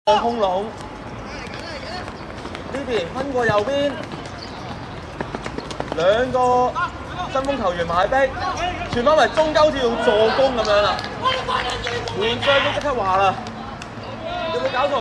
空籠，呢邊分過右邊，兩個新鋒球員埋逼，傳翻嚟中間好似要助攻咁樣啦。換雙都即刻話啦，有冇搞錯？